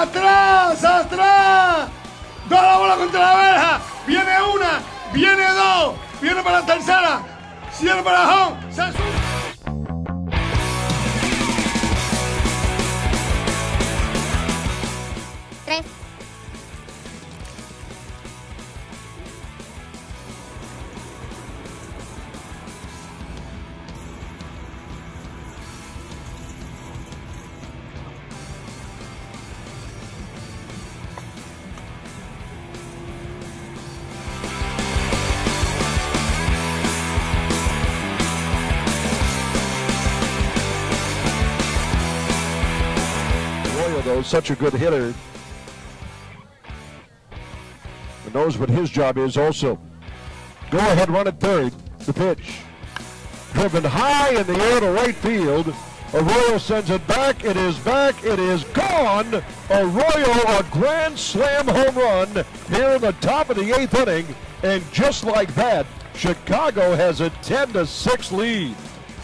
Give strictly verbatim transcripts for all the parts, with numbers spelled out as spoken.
¡Atrás! ¡Atrás! ¡Da la bola contra la verja! ¡Viene una! ¡Viene dos! ¡Viene para la tercera! ¡Cierra para Jón! ¡Se sube! Tres. Though, such a good hitter, and knows what his job is also. Go ahead, run at third. The pitch. Driven high in the air to right field. Arroyo sends it back. It is back. It is gone. Arroyo, a grand slam home run here in the top of the eighth inning. And just like that, Chicago has a ten to six lead.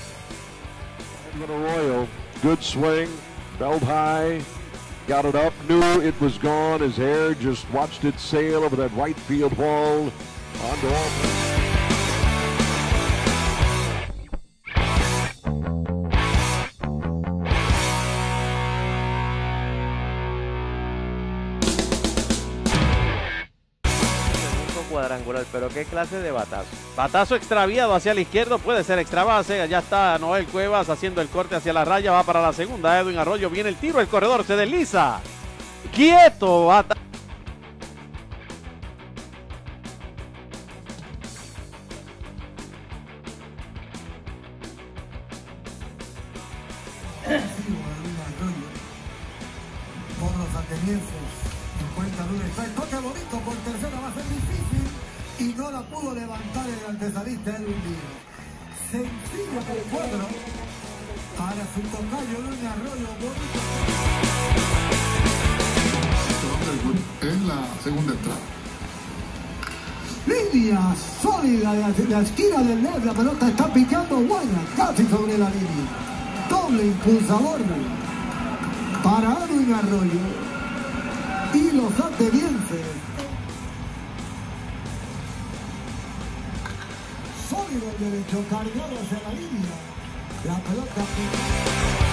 Arroyo, good swing, belt high. Got it up, knew it was gone. His hair just watched it sail over that right field wall. Onto offense. Cuadrangular, pero qué clase de batazo. Batazo extraviado hacia la izquierda, puede ser extra base. Allá está Noel Cuevas haciendo el corte hacia la raya, va para la segunda. Edwin Arroyo, viene el tiro, el corredor se desliza. Quieto, bata. Por los atenienses, encuentra un toque bonito por tercera, va a ser difícil y no la pudo levantar el antesalista Edwin Díaz. Sencillo por cuadro para su tocayo Edwin Arroyo. En la segunda entrada. Línea sólida de la esquina del left, la pelota está picando buena, casi sobre la línea. Doble impulsador para Edwin Arroyo y los atenienses. Sólido el derecho, cargado hacia la línea. La pelota.